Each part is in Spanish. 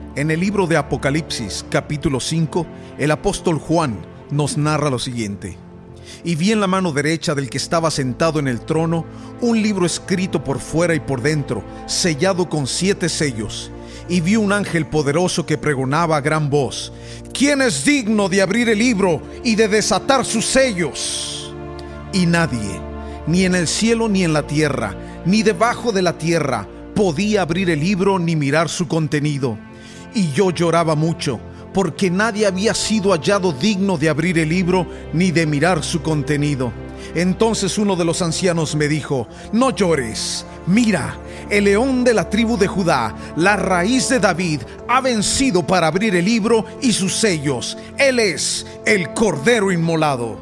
En el libro de Apocalipsis, capítulo 5, el apóstol Juan nos narra lo siguiente. Y vi en la mano derecha del que estaba sentado en el trono un libro escrito por fuera y por dentro, sellado con 7 sellos. Y vi un ángel poderoso que pregonaba a gran voz: ¿Quién es digno de abrir el libro y de desatar sus sellos? Y nadie, ni en el cielo ni en la tierra, ni debajo de la tierra, podía abrir el libro ni mirar su contenido. Y yo lloraba mucho, porque nadie había sido hallado digno de abrir el libro ni de mirar su contenido. Entonces uno de los ancianos me dijo: no llores, mira, el león de la tribu de Judá, la raíz de David, ha vencido para abrir el libro y sus sellos. Él es el Cordero inmolado.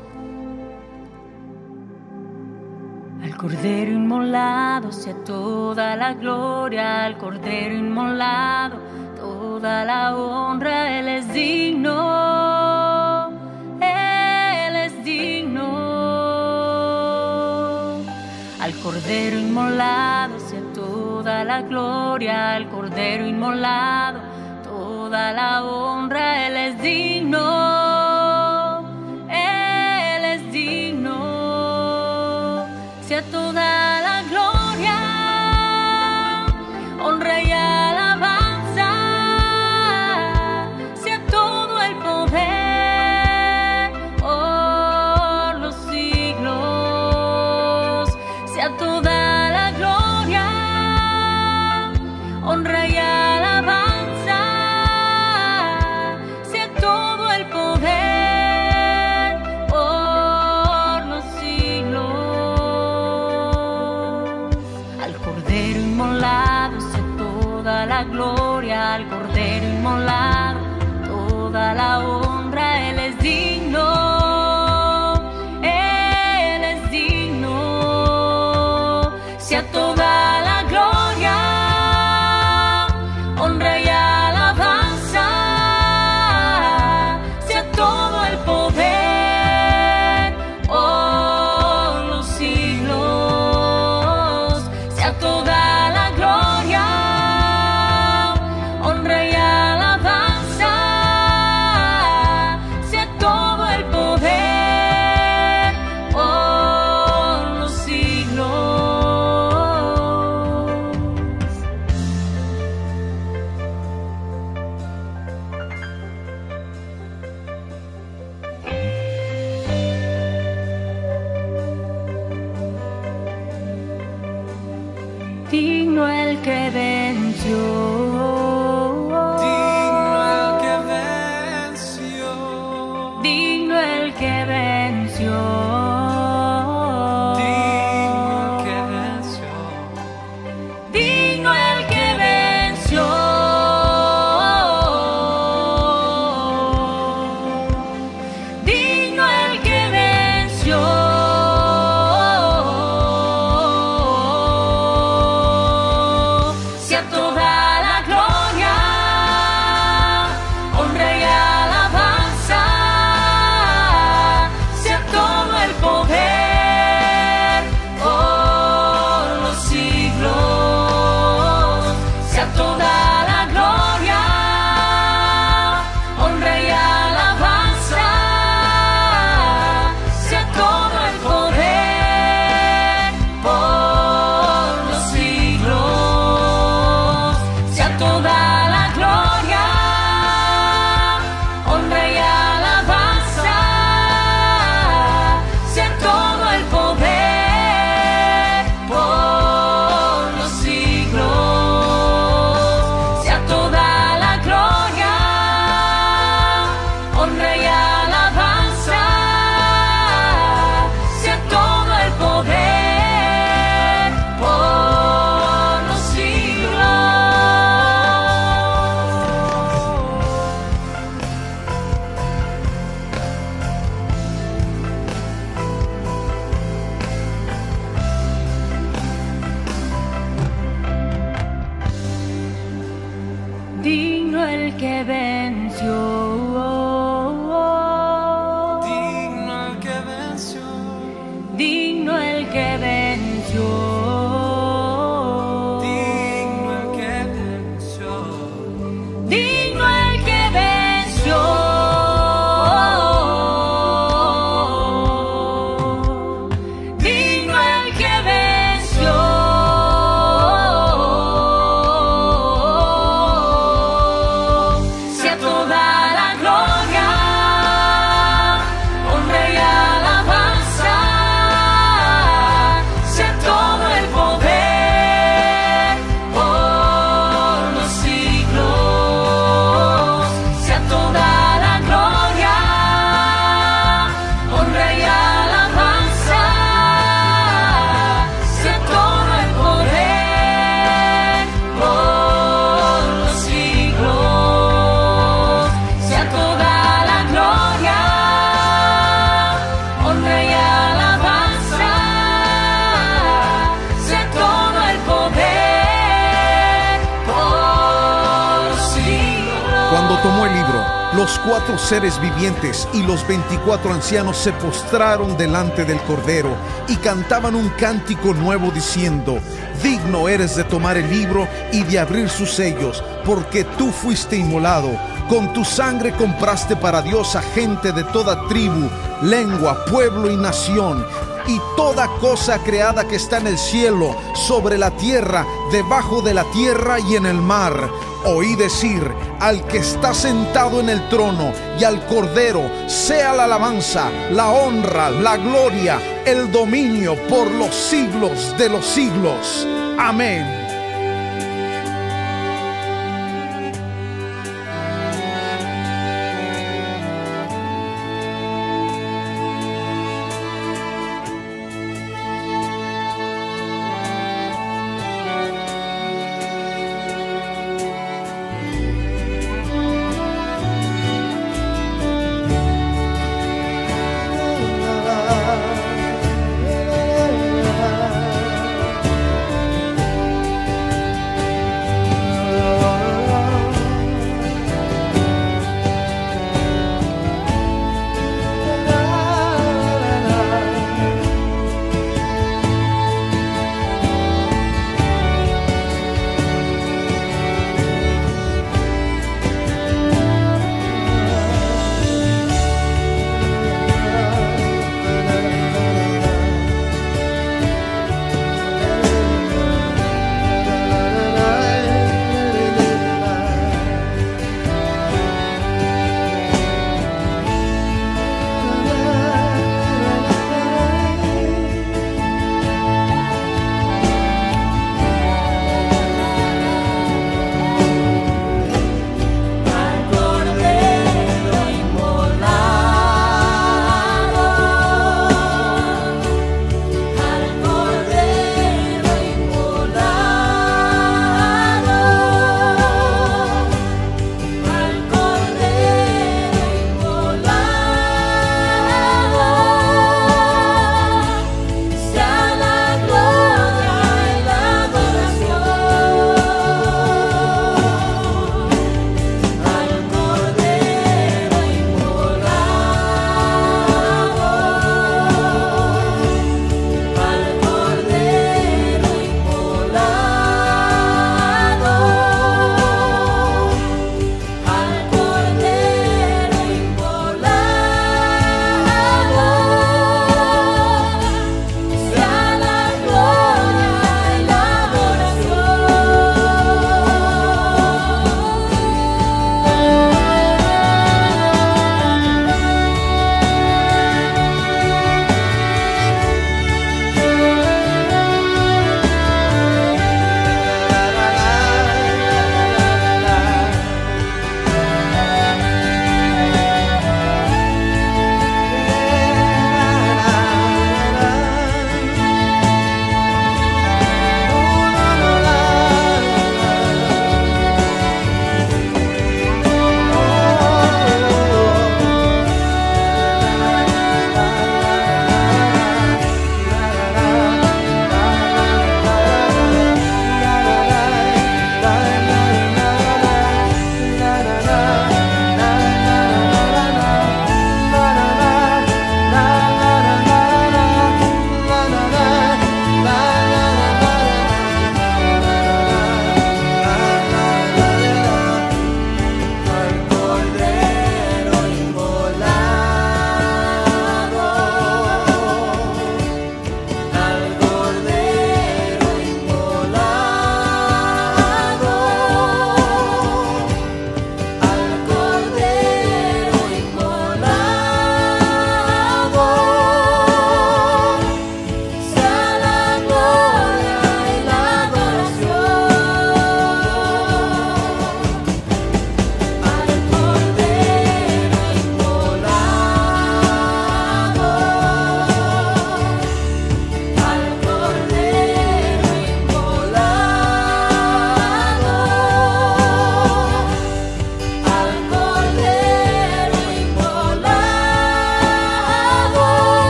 Al Cordero inmolado sea toda la gloria, al Cordero inmolado toda la honra. Él es digno, Él es digno. Al Cordero inmolado sea toda la gloria, al Cordero inmolado toda la honra. Él es digno, Él es digno. Sea toda la gloria, honra y alabanza, sea todo el poder por los siglos. Sea toda la gloria, honra y alabanza, sea todo el poder por los siglos. Al Cordero inmolado sea toda la gloria, al Cordero inmolado toda la honra. Él es digno, Él es digno. Sea toda la gloria, honra y alabanza, sea todo el poder por los siglos. Sea toda la gloria, honra y alabanza, sea todo el poder por los siglos. Digno el que venció, digno el que venció, digno el que venció, digno el que venció. Sea toda la gloria, honra y alabanza, sea todo el poder por los siglos. Sea toda la gloria, honra y alabanza, sea todo el poder por los siglos. Sea toda la gloria, honra y alabanza, sea todo el poder por los siglos. Sea toda la gloria, honra y alabanza, sea todo el poder por los siglos. Digno el que venció, Digno el que venció, digno el que venció, digno el que venció. digno Los 4 seres vivientes y los 24 ancianos se postraron delante del Cordero y cantaban un cántico nuevo diciendo: digno eres de tomar el libro y de abrir sus sellos, porque tú fuiste inmolado. Con tu sangre compraste para Dios a gente de toda tribu, lengua, pueblo y nación, y toda cosa creada que está en el cielo, sobre la tierra, debajo de la tierra y en el mar. Oí decir al que está sentado en el trono y al Cordero, sea la alabanza, la honra, la gloria, el dominio por los siglos de los siglos. Amén.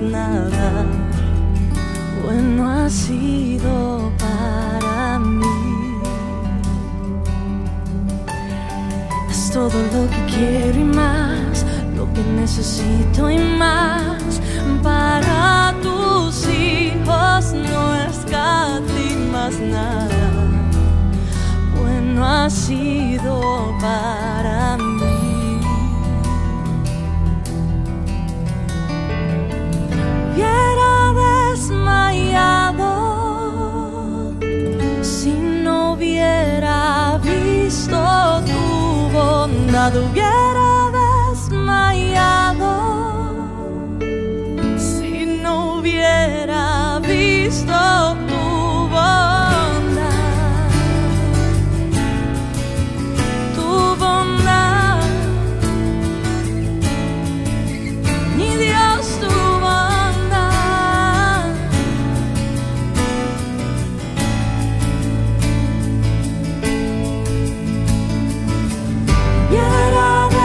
nada bueno ha sido para mí. Es todo lo que quiero y más, lo que necesito y más. Para tus hijos no escatimas nada bueno ha sido para mí. Hubiera desmayado si no hubiera visto tu bondad. Hubiera desmayado si no hubiera visto tu bondad. Tu bondad, mi Dios, tu bondad. Hubiera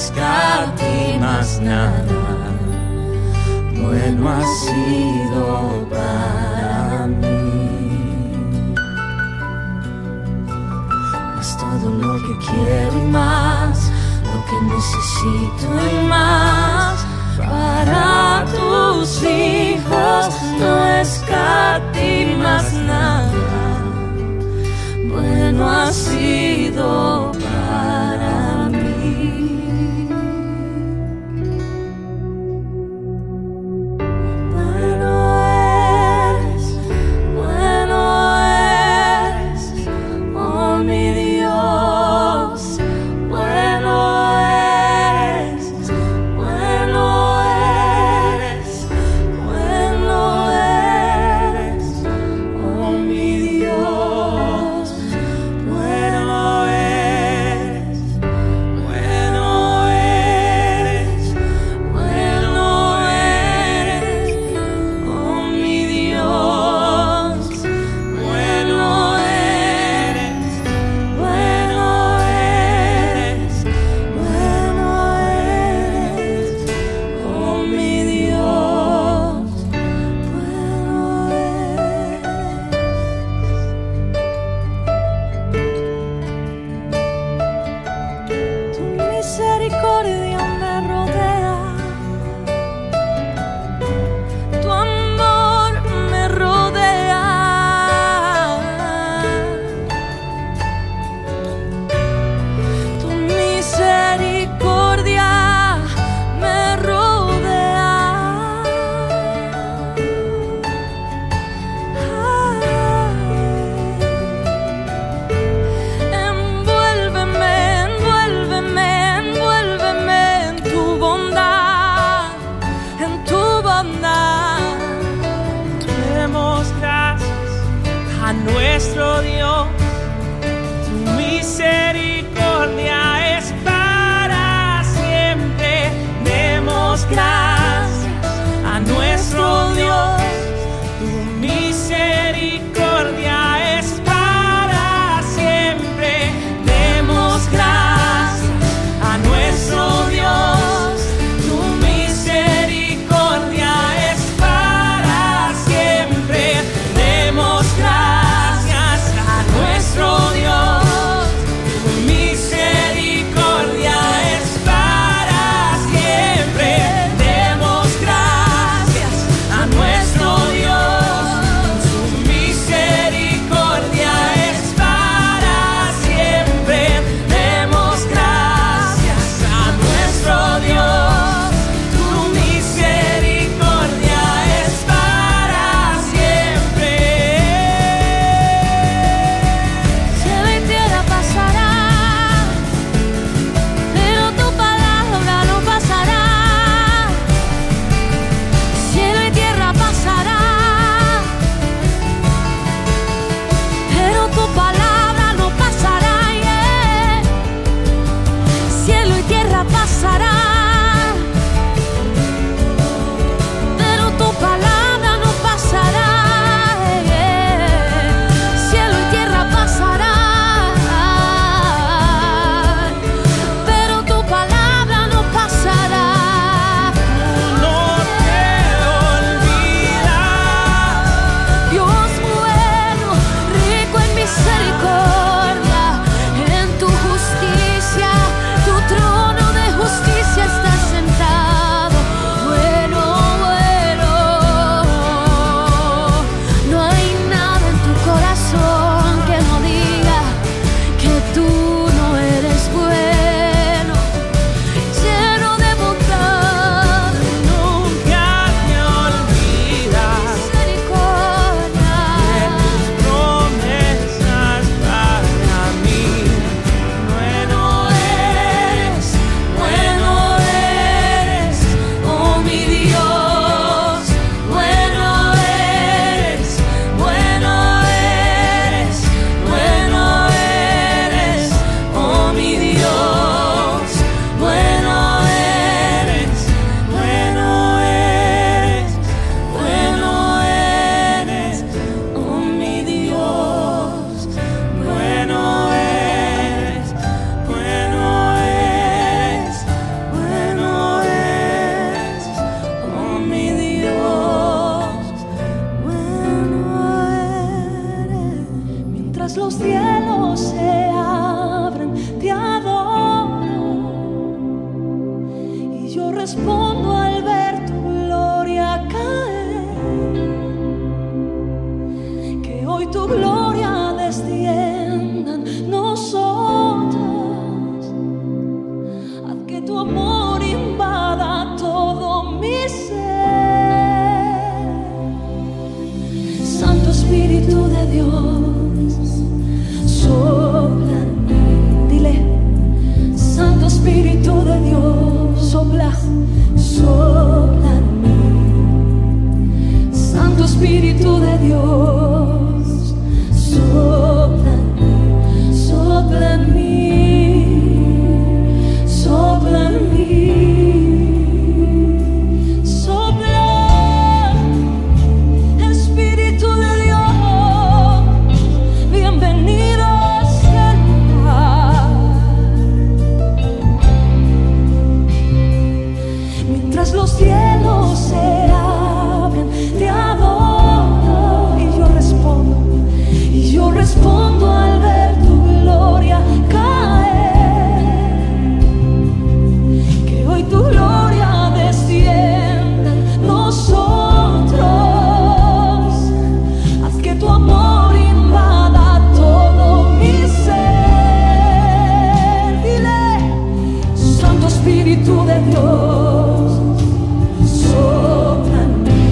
escatimas nada, bueno ha sido para mí. Es todo lo que quiero y más, lo que necesito y más. Para tus hijos no escatimas nada, bueno ha sido para mí. Bueno eres, oh mi Dios, bueno eres, oh mi Dios, bueno eres, oh mi Dios, bueno eres, oh mi Dios, tu misericordia me rodea, tu amor me rodea, tu misericordia me rodea. Envuélveme, envuélveme, envuélveme en tu bondad, en tu bondad. Demos gracias a nuestro Dios, tu misericordia es para siempre. Demos gracias a nuestro Dios, tu misericordia es para siempre. Demos gracias a nuestro Dios, tu misericordia es para siempre. Demos gracias a nuestro Dios, tu misericordia es para siempre. Demos gracias a nuestro Dios, tu misericordia es para siempre. Demos gracias a nuestro Dios, tu misericordia es para siempre. Cielo y tierra pasará, pero tu palabra no pasará. Cielo y tierra pasará, pero tu palabra no pasará. Yeah. Cielo y tierra pasará, pero tu palabra no pasará. Yeah. Cielo y tierra pasará, pero tu palabra no pasará. No te olvidas, Dios bueno, rico en misericordia, en tu justicia, tu trono de justicia. respondo al ver tu gloria caer. Que hoy tu gloria descienda en nosotros. Haz que tu amor invada todo mi ser. Santo Espíritu de Dios, sopla en mí. Dile: Santo Espíritu de Dios, sopla, sopla en mí. Santo Espíritu de Dios, sopla en mí, sopla en mí, sopla en mí. Sopla, Espíritu de Dios, bienvenido a este lugar. Mientras los cielos se abren, te adoro y yo respondo al ver tu gloria caer. Que hoy tu gloria descienda en nosotros. Haz que tu amor invada todo mi ser. Dile: Santo Espíritu de Dios, sopla en mí.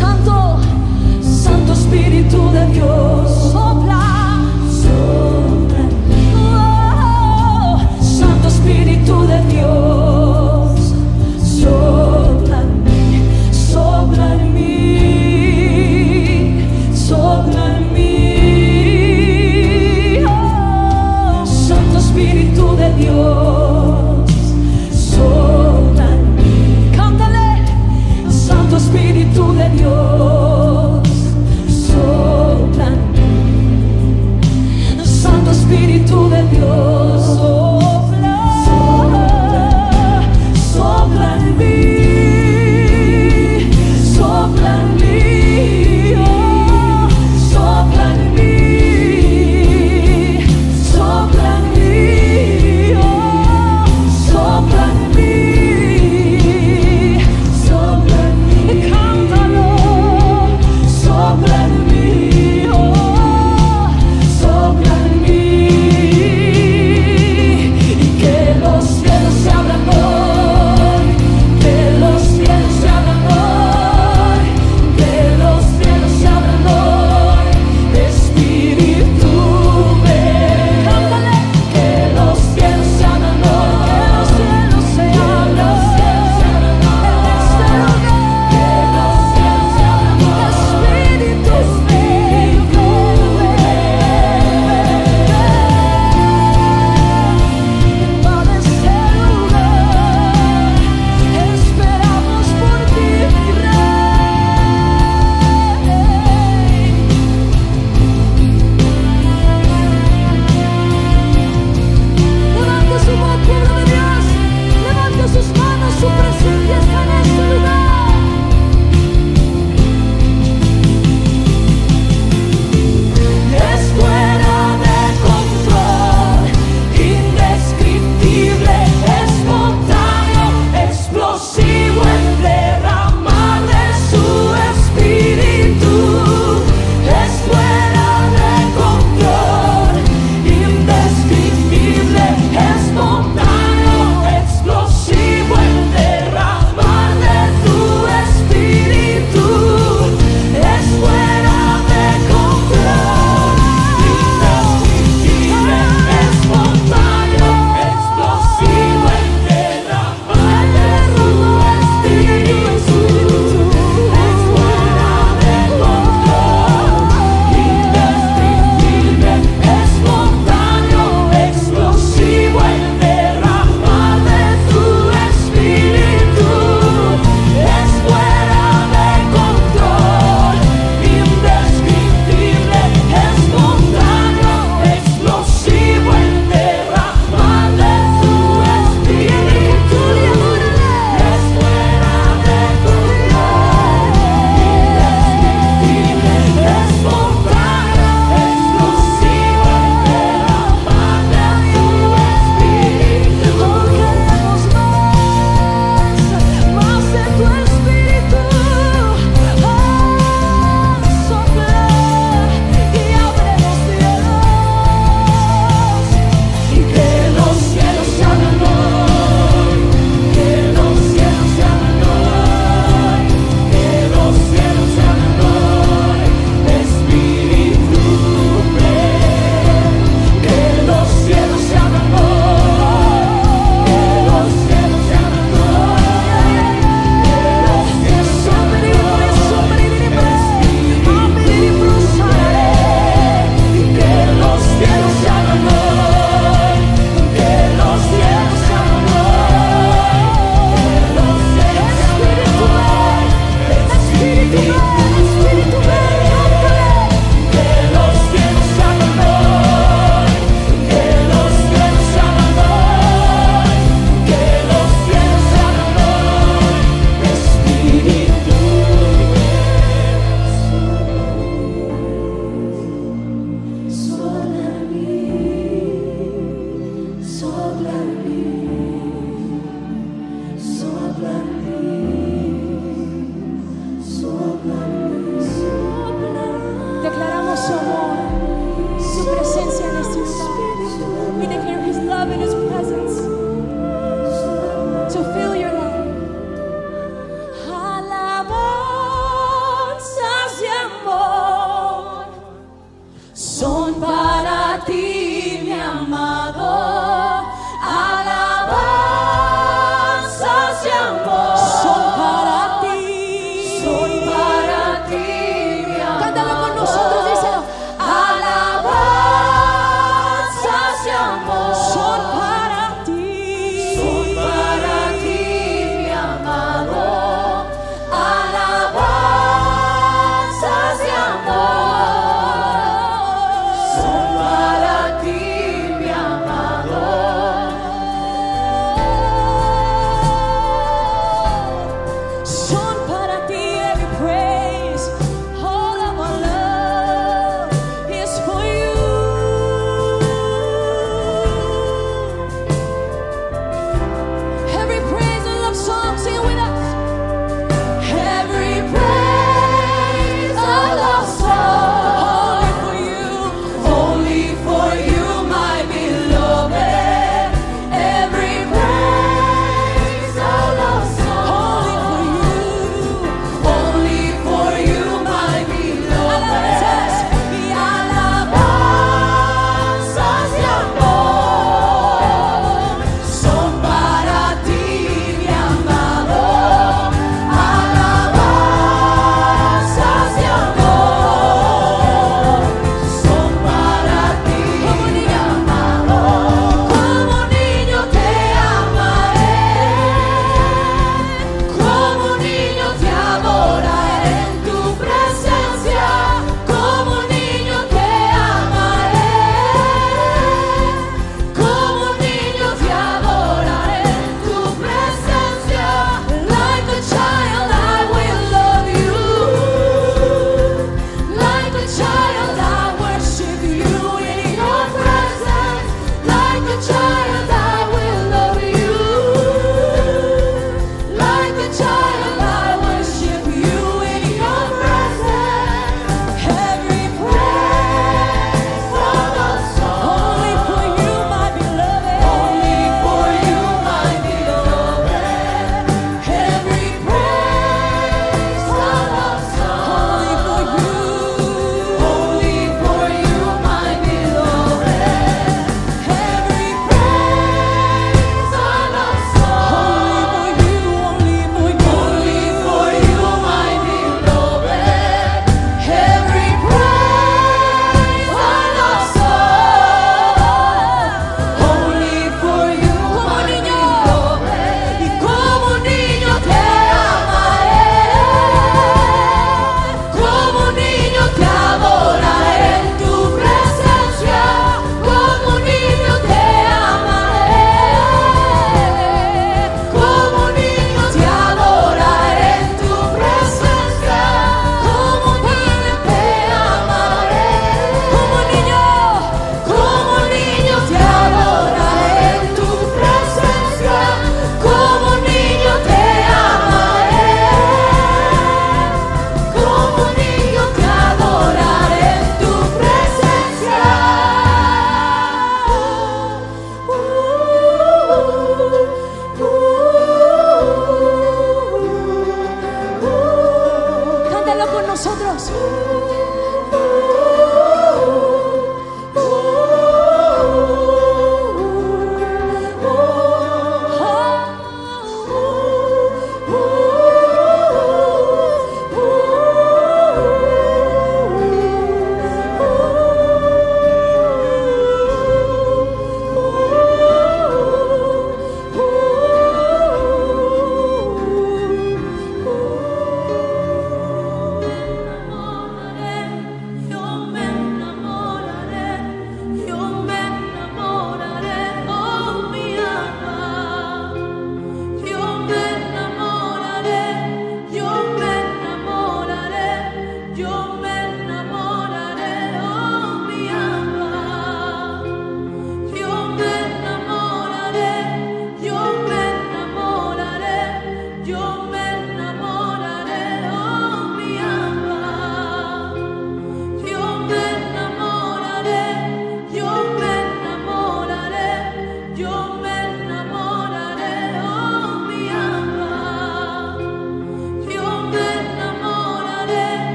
Santo Espíritu de Dios, sopla, sopla. Oh, Santo Espíritu de Dios, sopla en mí, sopla en mí, sopla en mí. Oh, Santo Espíritu de Dios, sopla en mí,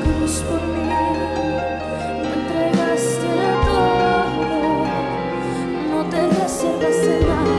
cruz por mí, me entregaste todo, no te reservaste nada,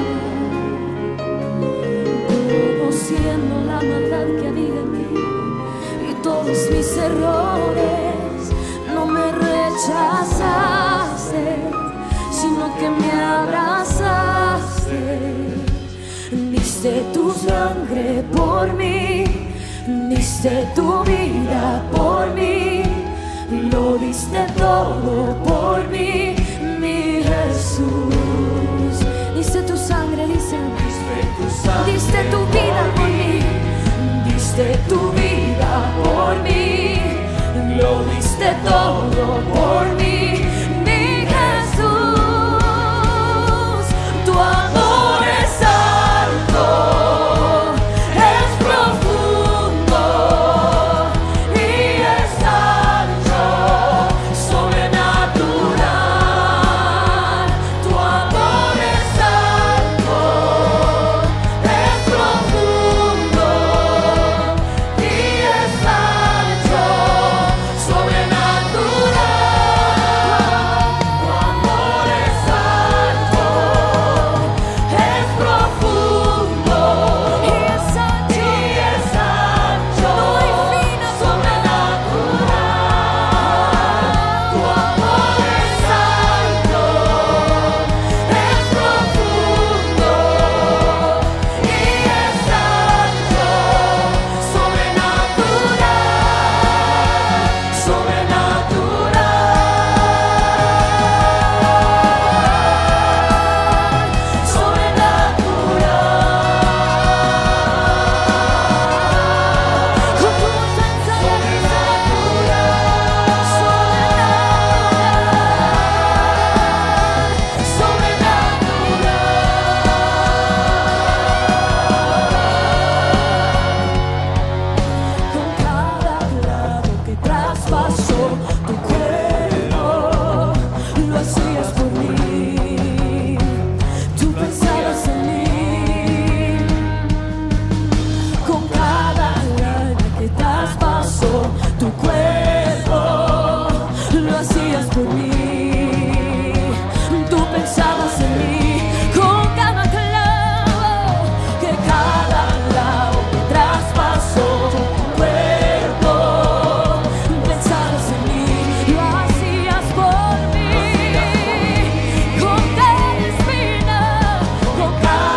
conociendo la maldad que había en mí y todos mis errores, no me rechazaste, sino que me abrazaste. Diste tu sangre por mí, diste tu vida por mí, lo diste todo por mí, mi Jesús. Diste tu sangre, diste tu vida por mí, diste tu vida por mí, lo diste todo por mí, mi Jesús. Tu amor es alto, es profundo y es ancho, sobrenatural. Tu amor es alto, es profundo y es ancho, sobrenatural. Tu amor es alto, es profundo y es ancho, no hay fin a tu sobrenatural. Tu amor es alto, es profundo y es ancho, sobrenatural, sobrenatural. Con tu defensa y con cada clavo que traspasó tu cuerpo, lo hacías por mí. Tú pensabas en mí. Con cada lágrima que traspasó tu cuerpo, lo hacías por mí. Tú pensabas en mí. Con cada clavo que traspasó tu cuerpo, pensabas en mí, lo hacías por mí. Con cada espina que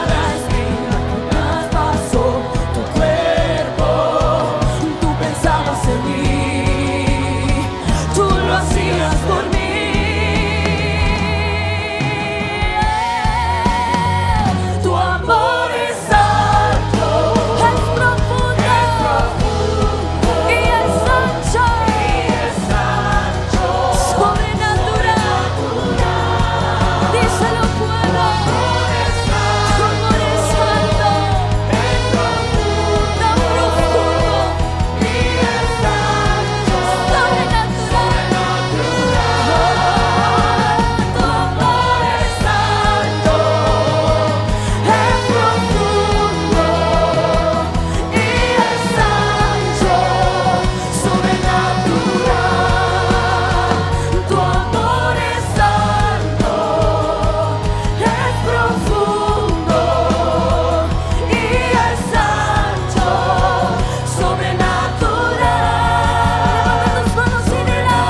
traspasó tu cuerpo, tú pensabas en mí, tú lo hacías por mí. Tu amor es alto, es profundo y es ancho, sobrenatural. Díselo pueblo. Tu amor es alto, tan profundo y es ancho, sobrenatural. Tu amor es alto, es profundo y es ancho, sobrenatural. Tu amor es alto, es profundo y es ancho, sobrenatural. Levanta tus manos y dile: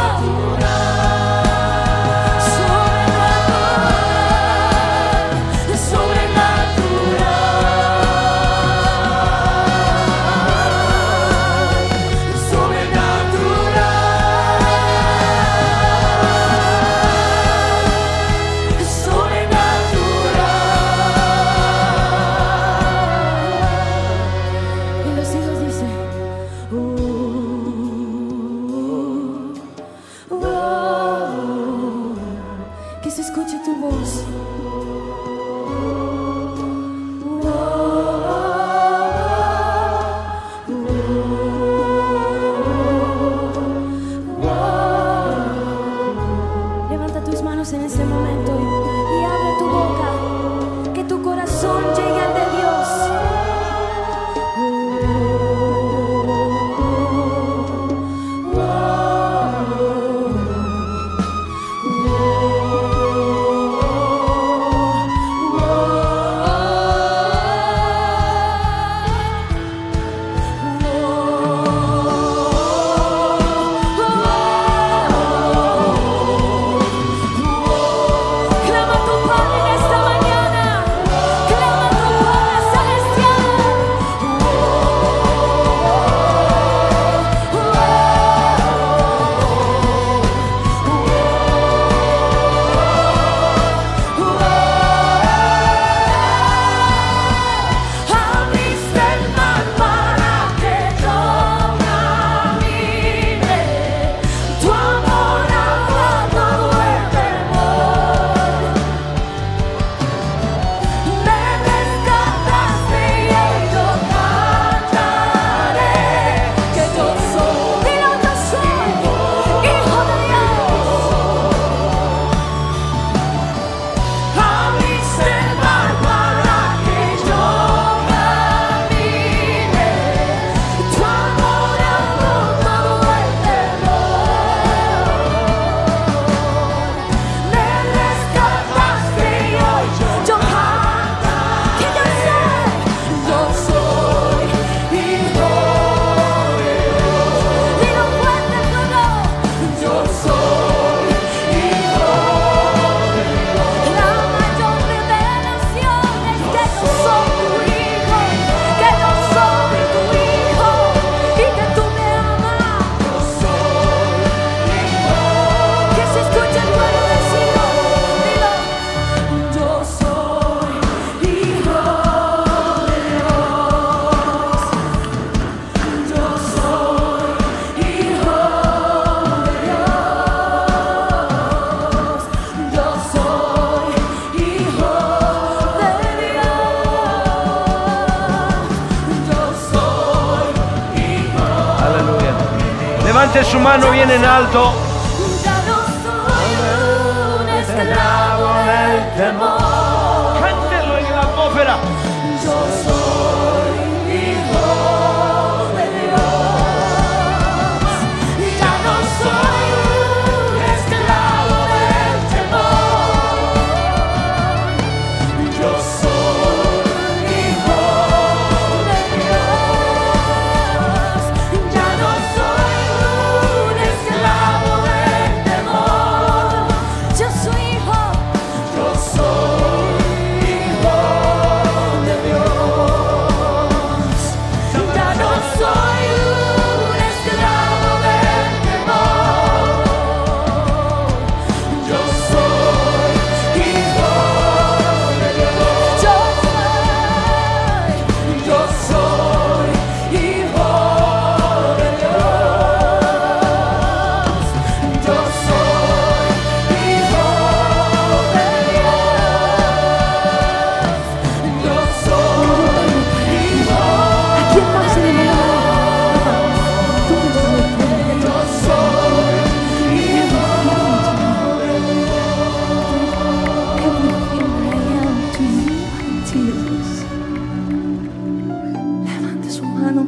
sobrenatural, sobrenatural. Y los hijos dicen: que se escuche tu voz. Levanta tus manos en este momento y abre tu boca, que tu corazón llegue al de Dios. Oh, oh, oh. Levante su mano bien en alto. Ya no soy un esclavo del temor. Cántelo en la atmósfera. Yo soy hijo de Dios. Ya no soy un esclavo del temor. Yo soy hijo de Dios. Ya no soy un esclavo del temor. Yo soy hijo. Yo soy hijo de Dios. Ya no soy un esclavo del temor. Yo soy hijo de Dios. Yo soy hijo de Dios. Yo soy hijo de Dios. Yo soy hijo. ¿A quién más se le va a dar? Yo soy hijo de Dios. Everything I am to you, Jesus. Levante su mano.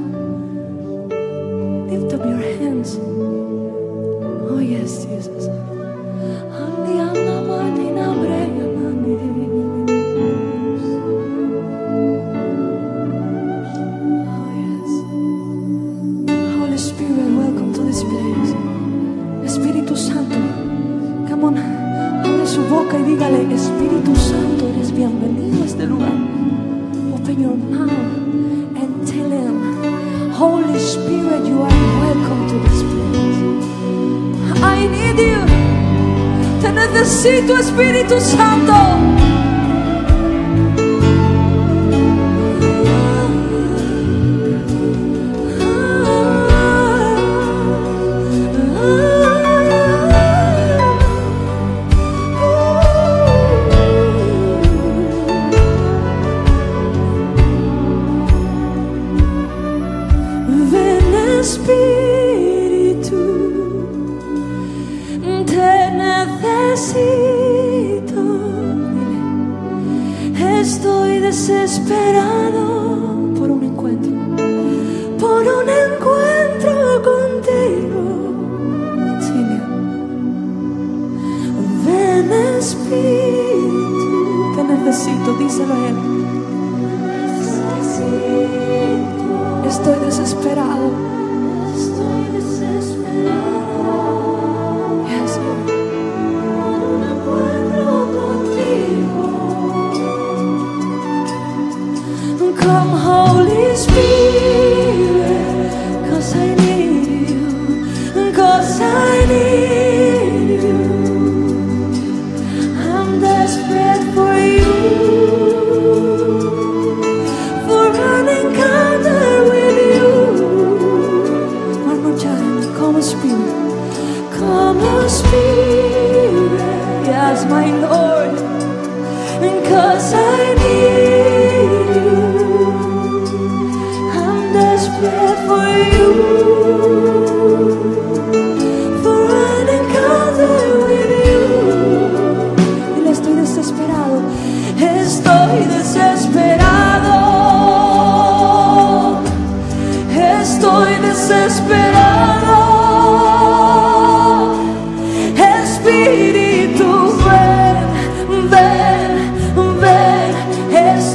Lift up your hands. Oh yes, Jesus. Andi, anda, mani, na, brega, mani. Oh yes. Holy Spirit, welcome to this place. Espíritu Santo, come on, abre su boca y dígale: Espíritu Santo, eres bienvenido a este lugar. Open your mouth and tell him, Holy Spirit, you are welcome to this place. I need you. Te necesito, Espíritu Santo. Ven, Espíritu, te necesito. Dile, estoy desesperado por un encuentro contigo. Enseña. Ven, Espíritu, te necesito, díselo a él. Estoy desesperado. Estoy desesperado. Yes, Lord. Por un encuentro contigo. Come, Holy Spirit, 'cause I need you. 'Cause I need you. I'm desperate for you. For an encounter with you. One more time. Come, Spirit. Come, Spirit. Yes, my Lord. 'Cause I need you. I'm desperate for you. For an encounter with you. Dile, estoy desesperado. Estoy desesperado. Estoy desesperado. Espíritu, ven, ven, ven.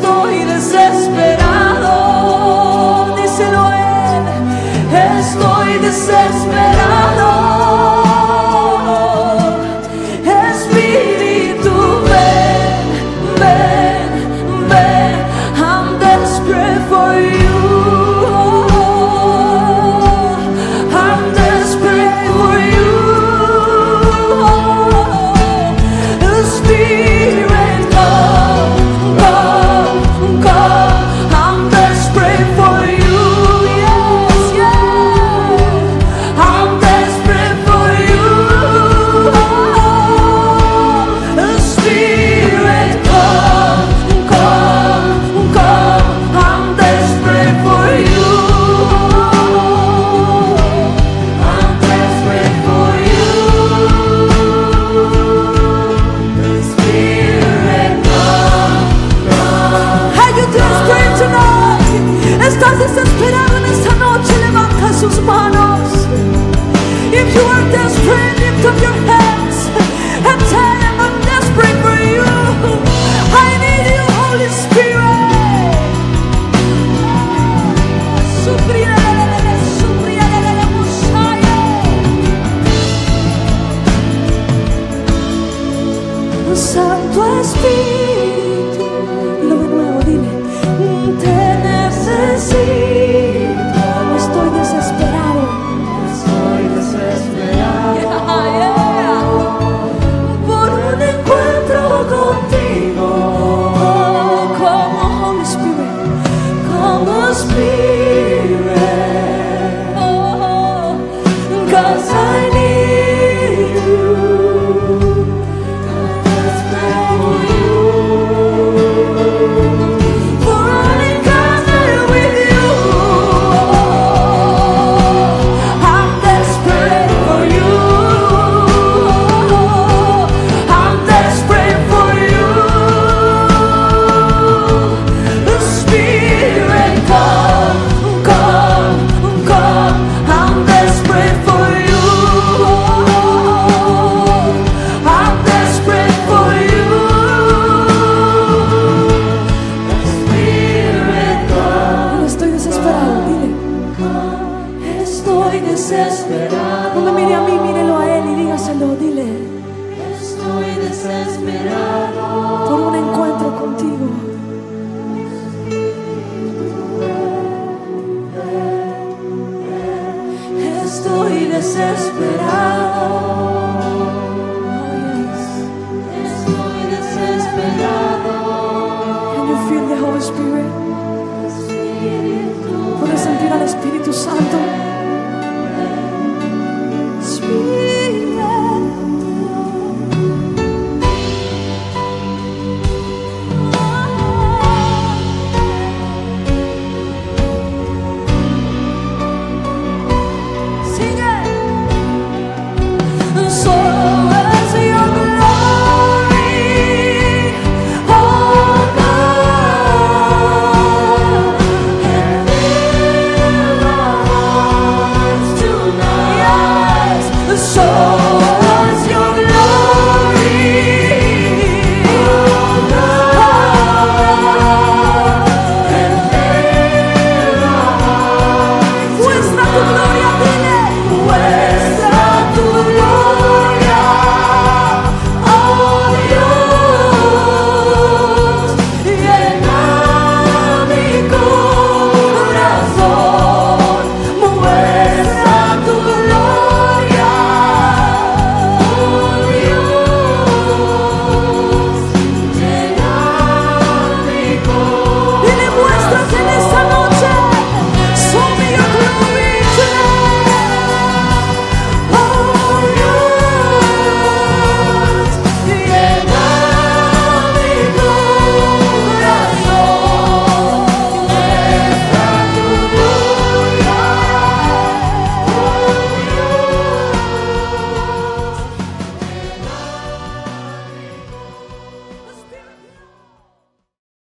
If you are desperate, lift up your hands and tell him, I'm desperate for you. I need you, Holy Spirit. Santo Espíritu, dilo de nuevo, dile, te necesito, estoy desesperado, por un encuentro contigo, como Holy Spirit, como Spirit, oh, 'cause I need you. No me mire a mí, mírelo a él y dígaselo, dile. Estoy desesperado.